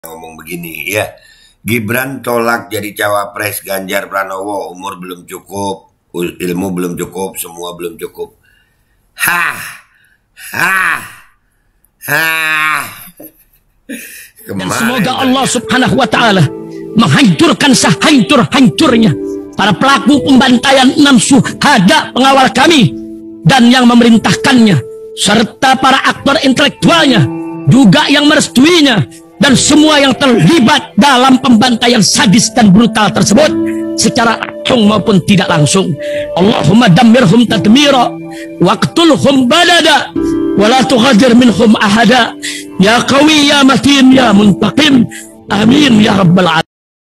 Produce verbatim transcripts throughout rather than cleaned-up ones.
ngomong begini ya, Gibran tolak jadi cawapres Ganjar Pranowo, umur belum cukup, ilmu belum cukup, semua belum cukup. Hah, hah, hah. Dan semoga Allah Subhanahu wa Ta'ala menghancurkan sehancur-hancurnya para pelaku pembantaian enam syuhada pengawal kami dan yang memerintahkannya, serta para aktor intelektualnya juga yang merestuinya, dan semua yang terlibat dalam pembantaian sadis dan brutal tersebut secara langsung maupun tidak langsung. Allahumma dammirhum tadmira waqtulhum balada wala tughadir minhum ahada ya qawi ya matin ya muntaqim amin ya rabbal alamin.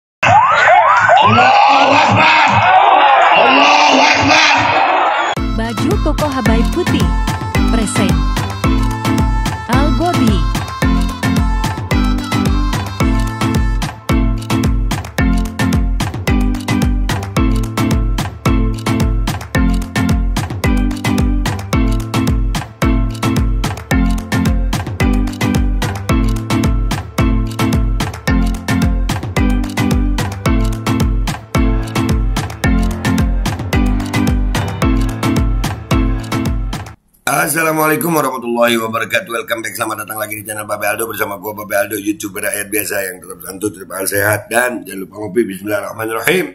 Allahu Akbar, Allahu Akbar. Baju koko Habaib putih present Al Gobi. Assalamualaikum warahmatullahi wabarakatuh. Welcome back, selamat datang lagi di channel Babe Aldo bersama gua Babe Aldo, YouTuber rakyat biasa yang tetap santun, tetap sehat, dan jangan lupa ngopi. Bismillahirrahmanirrahim.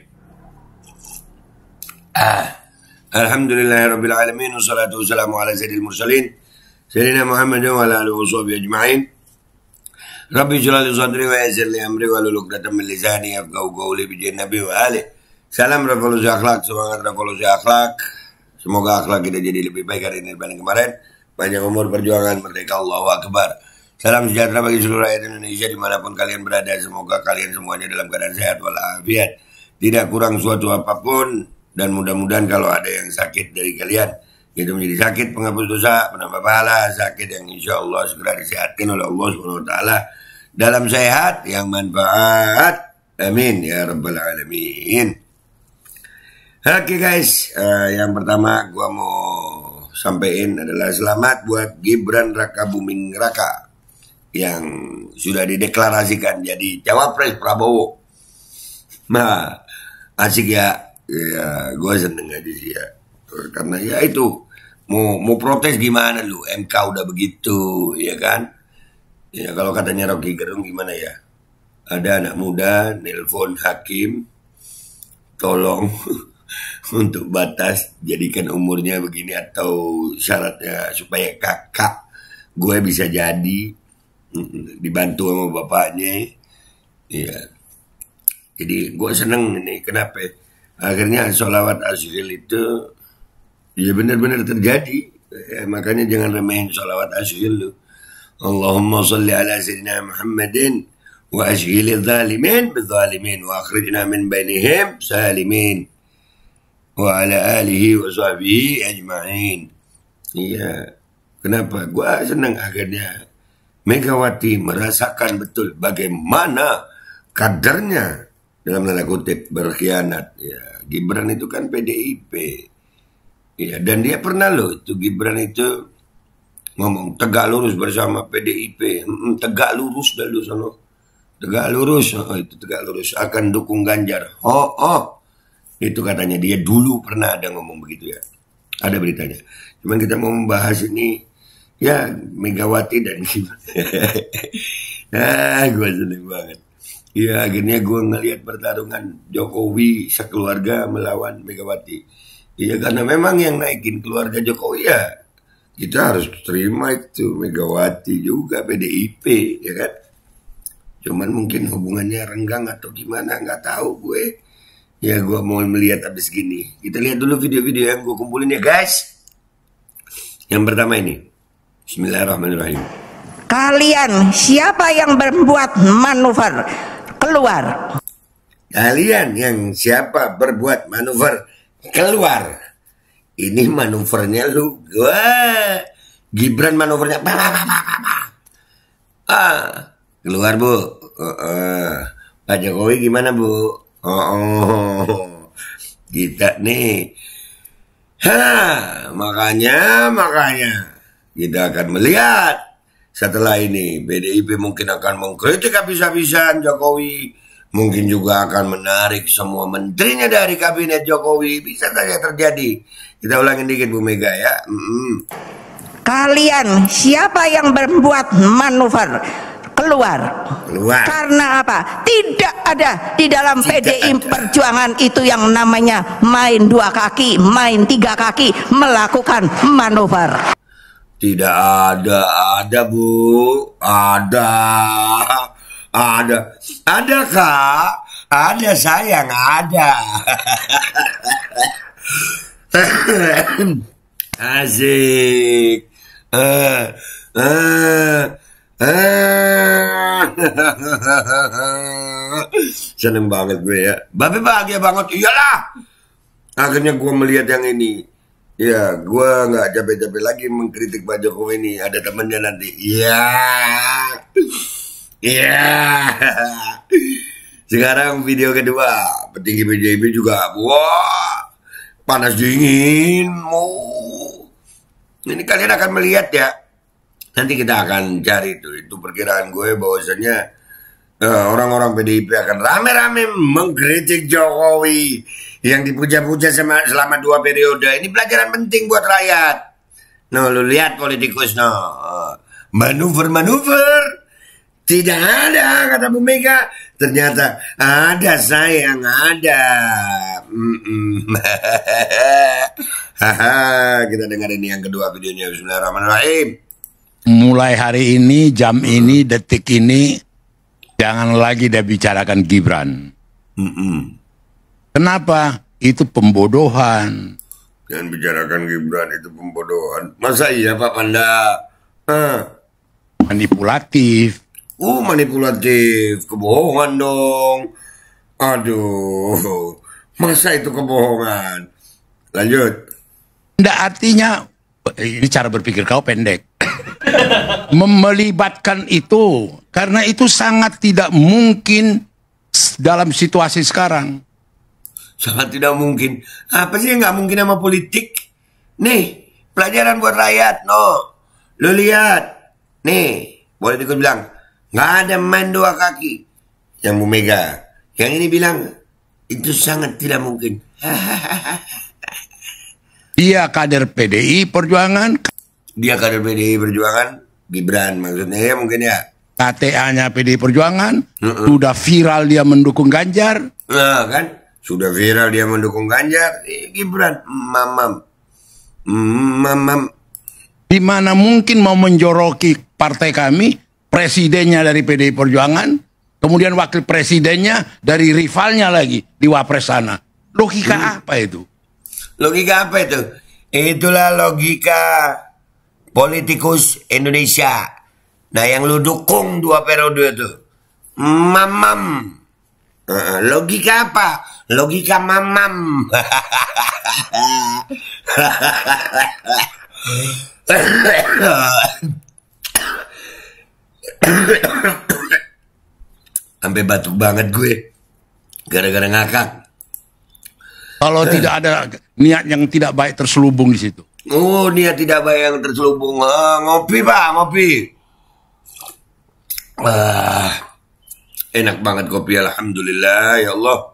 Ah, Alhamdulillahirabbil alamin, wassalatu wassalamu ala sayyidil mursalin sayyidina Muhammad wa ala alihi washabihi ajma'in. Rabbi shrah li sadri wa yassir li amri wahlul 'uqdatam min lisani yafqahu qawli bi nabi wa ali. Salam revolusi akhlak, semangat revolusi akhlak. Semoga akhlak kita jadi lebih baik hari ini dibanding kemarin. Panjang umur, perjuangan, merdeka, Allahu Akbar. Salam sejahtera bagi seluruh rakyat Indonesia dimanapun kalian berada. Semoga kalian semuanya dalam keadaan sehat walafiat, tidak kurang suatu apapun. Dan mudah-mudahan kalau ada yang sakit dari kalian, itu menjadi sakit penghapus dosa, penambah pahala, sakit yang insya Allah segera disehatkan oleh Allah subhanahu wa taala dalam sehat yang manfaat. Amin ya rabbal alamin. Oke okay guys, uh, yang pertama gua mau sampein adalah selamat buat Gibran Raka Buming Raka yang sudah dideklarasikan jadi cawapres Prabowo. Nah, asik ya, ya gua seneng aja sih ya, karena ya itu mau mau protes gimana lu, M K udah begitu, ya kan? Ya kalau katanya Rocky Gerung gimana ya? Ada anak muda nelpon hakim, tolong untuk batas jadikan umurnya begini atau syaratnya supaya kakak gue bisa jadi, dibantu sama bapaknya ya. Jadi gue seneng ini, kenapa akhirnya sholawat asyil itu ya benar-benar terjadi ya, makanya jangan remehin sholawat asyil lu. Allahumma sholli ala sayyidina Muhammadin wa asyhilil zalimin bizzalimin wa akhrijna min bainihim salimin wa ala alihi wa sahbihi ajma'in. Iya, kenapa? Gua senang akhirnya Megawati merasakan betul bagaimana kadernya dalam tanda kutip berkhianat. Ya, Gibran itu kan P D I P. Ya, dan dia pernah loh itu Gibran itu ngomong tegak lurus bersama P D I P. Hmm, tegak lurus dah lu sono. Tegak lurus, oh, itu tegak lurus akan dukung Ganjar. Oh, oh. Itu katanya dia dulu pernah ada ngomong begitu ya. Ada beritanya. Cuman kita mau membahas ini ya Megawati dan ah, gue seneng banget. Ya akhirnya gue ngelihat pertarungan Jokowi sekeluarga melawan Megawati. Iya karena memang yang naikin keluarga Jokowi ya kita harus terima itu Megawati juga P D I P ya kan. Cuman mungkin hubungannya renggang atau gimana nggak tahu gue. Ya gue mau melihat habis gini. Kita lihat dulu video-video yang gue kumpulin ya guys. Yang pertama ini, bismillahirrahmanirrahim. Kalian siapa yang berbuat manuver keluar? Kalian yang siapa berbuat manuver keluar? Ini manuvernya lu. Wah, Gibran manuvernya. Bah, bah, bah, bah, bah. Ah, keluar bu. Uh, uh. Pak Jokowi gimana bu? Oh, oh, kita nih, ha, makanya, makanya kita akan melihat setelah ini P D I P mungkin akan mengkritik habis-habisan Jokowi, mungkin juga akan menarik semua menterinya dari kabinet Jokowi. Bisa saja terjadi. Kita ulangin dikit Bu Mega ya. Mm-hmm. Kalian siapa yang berbuat manuver keluar? Keluar. Karena apa? Tidak ada di dalam P D I Perjuangan itu yang namanya main dua kaki, main tiga kaki, melakukan manuver. Tidak ada, ada Bu, ada, ada, ada Kak, ada sayang, ada. Asik. Uh, uh, uh. Seneng banget gue ya. Babe bahagia banget, iyalah. Akhirnya gue melihat yang ini. Ya, gue nggak capek-capek lagi mengkritik Pak Jokowi ini. Ada temennya nanti. Iya, iya. Sekarang video kedua, petinggi P D I P juga. Wah, panas dingin. Oh. Ini kalian akan melihat ya. Nanti kita akan cari itu. Itu perkiraan gue bahwasanya uh, orang-orang P D I P akan rame-rame mengkritik Jokowi yang dipuja-puja selama dua periode. Ini pelajaran penting buat rakyat. No, lu lihat politikus no. Manuver-manuver. Tidak ada, kata Bu Mega. Ternyata ada sayang, ada. Kita dengerin yang kedua videonya. Bismillahirrahmanirrahim. Mulai hari ini, jam ini, detik ini, jangan lagi dia bicarakan Gibran. Mm-mm. Kenapa? Itu pembodohan. Jangan bicarakan Gibran, itu pembodohan. Masa iya Pak Panda? Hah? Manipulatif. Uh, manipulatif. Kebohongan dong. Aduh. Masa itu kebohongan? Lanjut. Tidak, artinya, ini cara berpikir kau pendek. Melibatkan itu. Karena itu sangat tidak mungkin dalam situasi sekarang. Sangat tidak mungkin. Apa sih yang nggak mungkin sama politik? Nih, pelajaran buat rakyat, no. Lo lihat. Nih, politikus bilang, nggak ada main dua kaki. Yang Bu Mega. Yang ini bilang, itu sangat tidak mungkin. Dia kader P D I Perjuangan. Dia kader P D I Perjuangan. Gibran maksudnya ya mungkin ya. K T A-nya P D I Perjuangan. Uh-uh. Sudah viral dia mendukung Ganjar. Nah kan. Sudah viral dia mendukung Ganjar, eh, Gibran, mamam, mamam. Di mana mungkin mau menjoroki partai kami, presidennya dari P D I Perjuangan, kemudian wakil presidennya dari rivalnya lagi di Wapres sana. Logika hmm. apa itu? Logika apa itu? Itulah logika politikus Indonesia. Nah yang lu dukung dua periode itu, mamam. Uh, logika apa? Logika mamam. Sampai batuk banget gue. Gara-gara ngakak. Kalau tidak ada niat yang tidak baik terselubung di situ. Oh, niat tidak baik yang terselubung. Ah, ngopi Pak, ngopi. Ah. Enak banget kopi, alhamdulillah, ya Allah.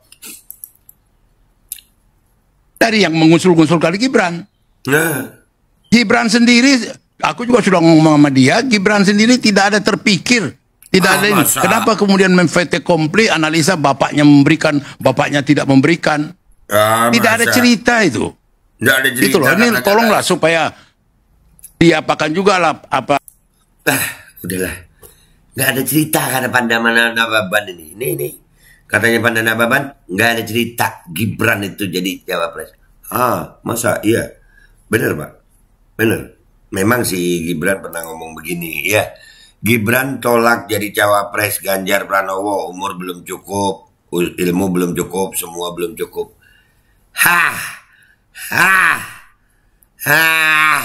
Dari yang mengusul-ngusulkan Gibran. Nah. Gibran sendiri, aku juga sudah ngomong sama dia, Gibran sendiri tidak ada terpikir. Tidak ah, ada ini. Masa? Kenapa kemudian memfete komplit analisa bapaknya memberikan, bapaknya tidak memberikan. Ah, tidak masa? Ada cerita itu. Tidak ada cerita. Itu loh, ini tolonglah supaya diapakan juga lah apa. Ah, udahlah. Nggak ada cerita kata Pandana Nababan ini. Ini, ini. Katanya Pandana Nababan, nggak ada cerita Gibran itu jadi cawapres. Ah, masa? Iya. Bener Pak. Bener. Memang si Gibran pernah ngomong begini. Ya. Gibran tolak jadi cawapres Ganjar Pranowo. Umur belum cukup. Ilmu belum cukup. Semua belum cukup. Hah. Hah. Hah.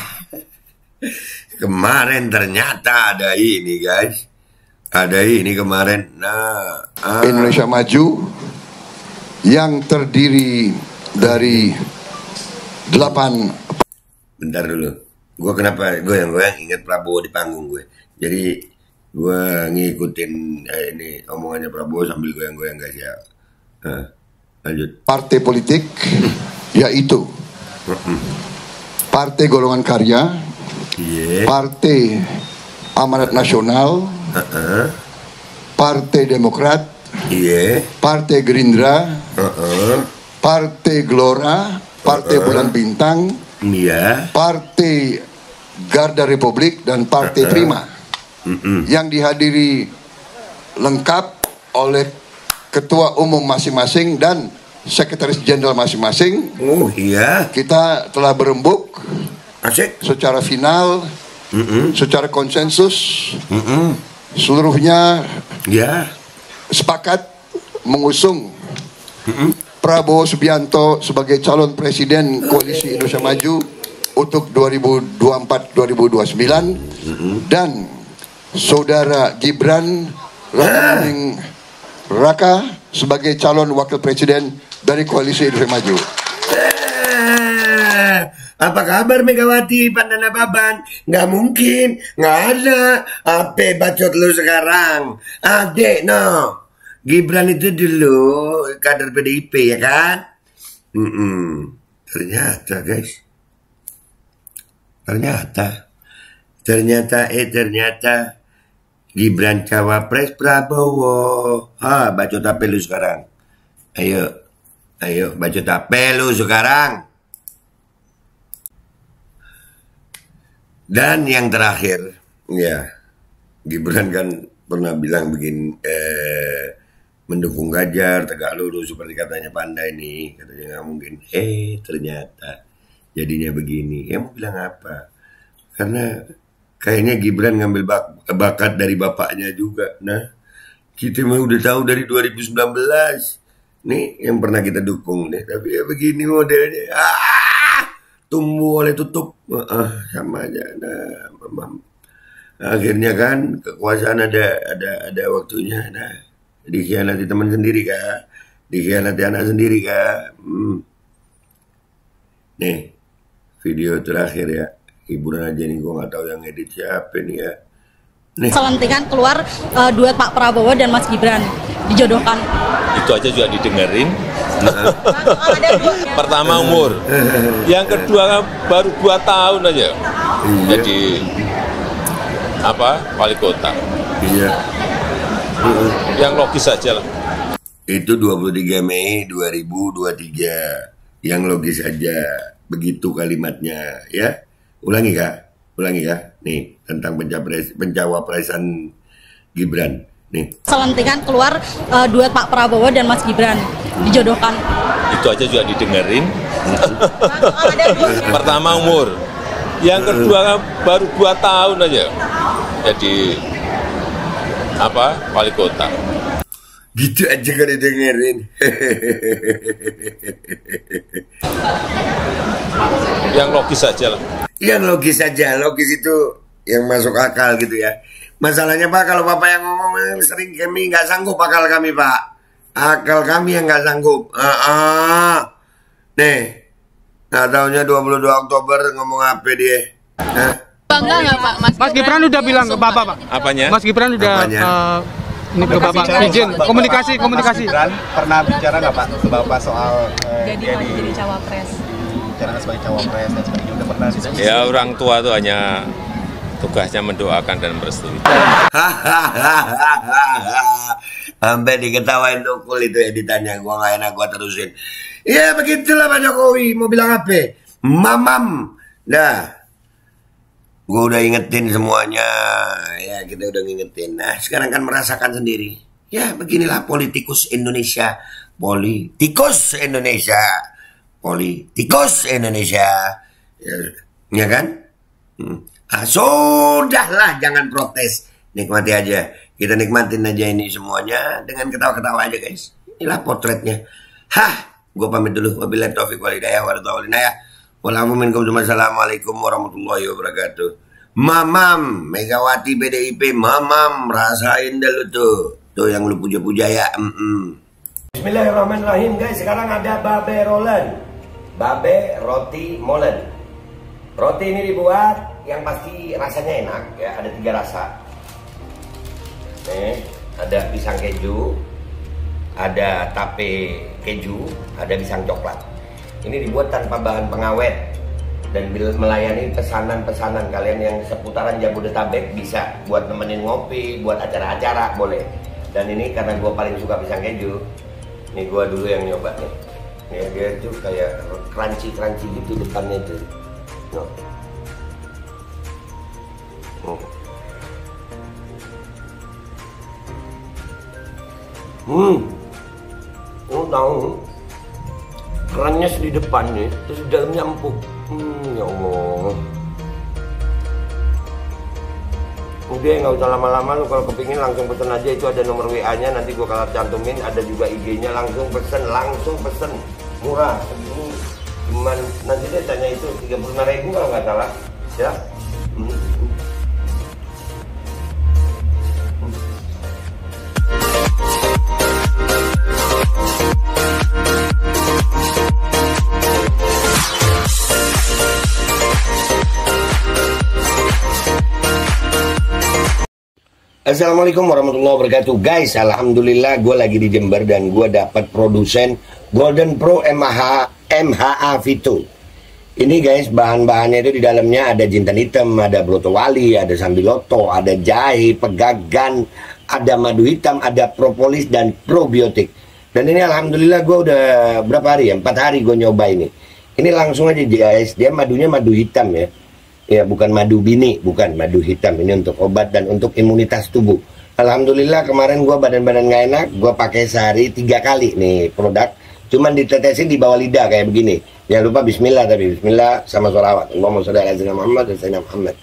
Kemarin ternyata ada ini guys. Ada ini kemarin. Nah, ah. Indonesia Maju yang terdiri dari delapan. Bentar dulu. Gue kenapa gue yang gue yang ingat Prabowo di panggung gue. Jadi gue ngikutin eh, ini omongannya Prabowo sambil goyang-goyang guys ya. Nah, lanjut. Partai politik yaitu Partai Golongan Karya, yeah. Partai Amanat Nasional, uh-uh. Partai Demokrat, yeah. Partai Gerindra, uh-uh. Partai Gelora, Partai uh-uh. Bulan Bintang, yeah. Partai Garda Republik, dan Partai uh-uh. Prima. Uh-uh. Yang dihadiri lengkap oleh ketua umum masing-masing dan sekretaris jenderal masing-masing. Oh iya. Kita telah berembuk Asik. secara final, uh-uh. secara konsensus, uh-uh. seluruhnya ya sepakat mengusung uh-uh. Prabowo Subianto sebagai calon presiden Koalisi Indonesia Maju untuk dua ribu dua puluh empat sampai dua ribu dua puluh sembilan, uh-uh. dan saudara Gibran Rakabuming Raka sebagai calon wakil presiden dari Koalisi Indonesia Maju. Eh, apa kabar Megawati Pandana Baban? Nggak mungkin, nggak ada. Apa bacot lu sekarang? Adek no. Gibran itu dulu kader P D I P ya kan? Mm-mm. Ternyata guys, ternyata, ternyata eh ternyata Gibran cawapres Prabowo. Ah, bacot apa lu sekarang? Ayo, ayo bacot apa lu sekarang? Dan yang terakhir, ya, Gibran kan pernah bilang begini, eh, mendukung Ganjar, tegak lurus seperti katanya Pandai ini, katanya nggak mungkin. Eh, ternyata jadinya begini. Ya mau bilang apa? Karena kayaknya Gibran ngambil bak bakat dari bapaknya juga. Nah, kita mah udah tahu dari dua ribu sembilan belas. Nih yang pernah kita dukung nih. Tapi ya begini modelnya. Ah, tumbuh oleh tutup. Ah, sama aja. Nah, memang. Akhirnya kan kekuasaan ada ada ada waktunya. Nah, dikhianati teman sendiri kah? Dikhianati anak sendiri kah? Hmm. Nih video terakhir ya. Hiburan aja nih, gue gak tahu yang edit siapa nih ya. Nih. Selentingan keluar uh, duet Pak Prabowo dan Mas Gibran dijodohkan. Itu aja juga didengerin. Pertama umur, yang kedua baru dua tahun aja. Iya. Jadi apa wali kota. Iya. Yang logis saja lah. Itu dua puluh tiga Mei dua ribu dua puluh tiga. Yang logis saja. Begitu kalimatnya ya. Ulangi kak, ulangi kak. Nih tentang pencapres, pencawapresan Gibran. Nih. Selentingan keluar uh, duet Pak Prabowo dan Mas Gibran dijodohkan. Itu aja juga didengerin. Pertama umur, yang kedua baru dua tahun aja. Jadi apa wali kota. Gitu aja kan didengerin. Yang logis saja lah. Yang logis saja, logis itu yang masuk akal gitu ya. Masalahnya Pak, kalau Bapak yang ngomong sering kami nggak sanggup akal kami Pak. Akal kami yang nggak sanggup. Ah, ah. Nih, nggak tahunya dua puluh dua Oktober ngomong apa dia? Hah? Bangga nggak Pak? Mas, Mas Gibran udah bilang ke Bapak Pak? Apanya? Mas Gibran udah uh, ini ke Bapak izin komunikasi komunikasi. Mas Gibran pernah bicara nggak Pak ke Bapak soal uh, jadi jadi, jadi cawapres? Bicara sebagai cawapres dan sebagainya udah pernah diskusi? Ya orang tua tuh hanya tugasnya mendoakan dan merestui. Sampai diketawain tukul itu editannya, gua nggak enak gua terusin. Ya begitulah Pak Jokowi, mau bilang apa? Mamam, dah. Gue udah ingetin semuanya, ya kita udah ngingetin. Nah sekarang kan merasakan sendiri. Ya beginilah politikus Indonesia, politikus Indonesia, politikus Indonesia, ya, ya kan? Hmm. Ah, sudahlah, jangan protes, nikmati aja. Kita nikmatin aja ini semuanya dengan ketawa-ketawa aja guys. Inilah potretnya. Hah, gue pamit dulu. Wabillahi taufiq wal hidayah wa Wassalamualaikum warahmatullahi wabarakatuh. Mamam, Megawati P D I P, mamam, rasain dulu tuh. Tuh yang lu puja-puja ya. Mm -mm. Bismillahirrahmanirrahim guys. Sekarang ada babe rolen, babe roti molen. Roti ini dibuat yang pasti rasanya enak ya. Ada tiga rasa. Nih, ada pisang keju, ada tape keju, ada pisang coklat. Ini dibuat tanpa bahan pengawet dan melayani pesanan-pesanan kalian yang seputaran Jabodetabek, bisa buat nemenin ngopi, buat acara-acara boleh. Dan ini karena gue paling suka pisang keju, ini gue dulu yang nyoba nih. Ya, dia tuh kayak crunchy-crunchy gitu depannya itu. No. Oh. Hmm, oh tahu, kerannya di depannya, terus di dalamnya empuk. Hmm, ya Allah. Udah nggak usah lama-lama, lu kalau kepingin langsung pesen aja, itu ada nomor W A-nya, nanti gua kalau cantumin, ada juga I G-nya, langsung pesen, langsung pesen, murah. Ini cuman nanti dia tanya itu tiga puluh lima ribu kalau nggak salah, ya. Hmm. Assalamualaikum warahmatullahi wabarakatuh. Guys, alhamdulillah gue lagi di Jember dan gue dapat produsen Golden Pro M H A Vito. Ini guys, bahan-bahannya itu di dalamnya ada jintan hitam, ada brotowali, ada sambiloto, ada jahe, pegagan, ada madu hitam, ada propolis dan probiotik. Dan ini alhamdulillah gue udah berapa hari ya? Empat hari gue nyoba ini. Ini langsung aja guys, dia madunya madu hitam ya. Ya, bukan madu bini, bukan madu hitam. Ini untuk obat dan untuk imunitas tubuh. Alhamdulillah kemarin gua badan-badan nggak enak, gua pakai sehari tiga kali nih produk. Cuman ditetesin di bawah lidah kayak begini. Jangan lupa Bismillah, tapi Bismillah sama sholawat. Allahumma sholli ala sayyidina Muhammad dan sayyidina Muhammad.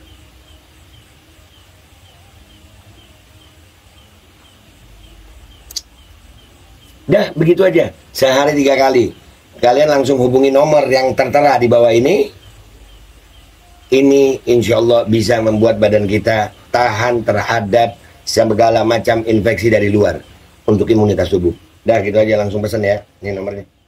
Dah, begitu aja. Sehari tiga kali. Kalian langsung hubungi nomor yang tertera di bawah ini. Ini insya Allah bisa membuat badan kita tahan terhadap segala macam infeksi dari luar untuk imunitas tubuh. Dah gitu aja, langsung pesan ya. Ini nomornya.